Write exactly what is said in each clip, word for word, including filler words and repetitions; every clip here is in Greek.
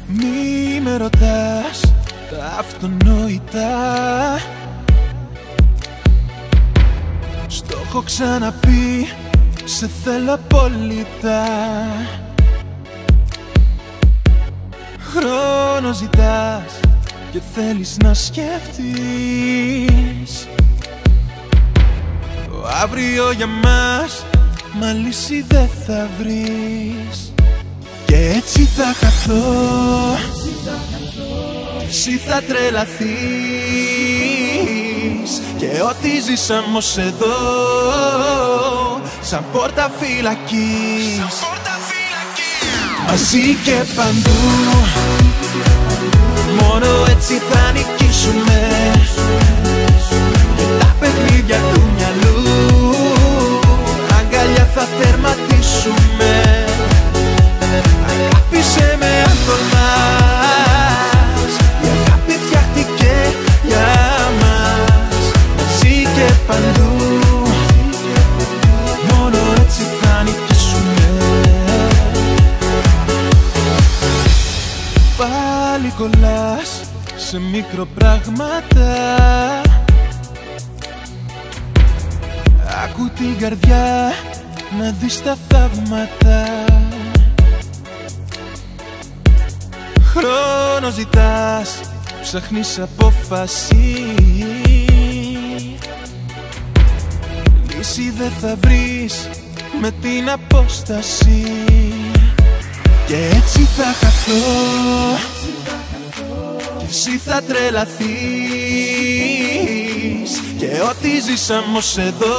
Μη με ρωτάς τα αυτονόητα. Στο έχω ξαναπεί, σε θέλω απόλυτα. Χρόνο ζητάς και θέλεις να σκεφτείς. Το αύριο για μας, μα λύση δεν θα βρεις. Και έτσι θα χαθώ, εσύ θα τρελαθείς. Και ό,τι ζήσαμε ως εδώ, σαν πόρτα φυλακής. Μαζί και παντού, μόνο έτσι θα νικήσουμε. Και τα παιχνίδια του μυαλού, αγκαλιά θα τερματίσουμε. Αγάπησε με αν τολμάς, η αγάπη φτιάχτηκε για μας. Μαζί και παντού, μόνο έτσι θα νικήσουμε. Πάλι κολλάς σε μικροπράγματα. Άκου την καρδιά να δεις τα θαύματα. Χρόνο ζητάς, ψάχνεις απόφαση. Λύση δεν θα βρεις με την απόσταση. Και έτσι θα χαθώ, κι εσύ θα τρελαθείς. Και ό,τι ζήσαμε ως εδώ,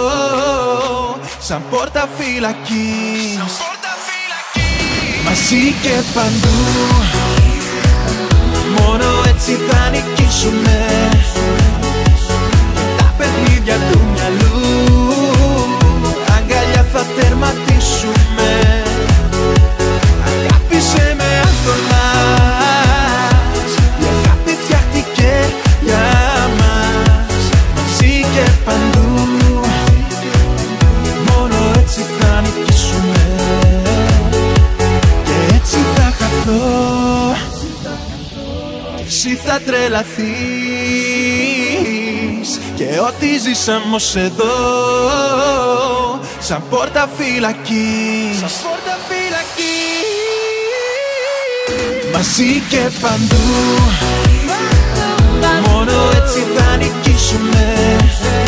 σαν πόρτα φυλακής. Μαζί και παντού, μόνο έτσι θα νικήσουμε. Τα παιχνίδια του μυαλού, αγκαλιά θα τερματίσουμε. Αγάπησε με αν τολμάς, η αγάπη φτιάχτηκε για μας. Μαζί και παντού, μόνο έτσι θα νικήσουμε. Και έτσι θα χαθώ, εσύ θα τρελαθείς. Και ό,τι ζήσαμε ως εδώ, σαν πόρτα φυλακής. Μαζί και παντού, μόνο έτσι θα νικήσουμε.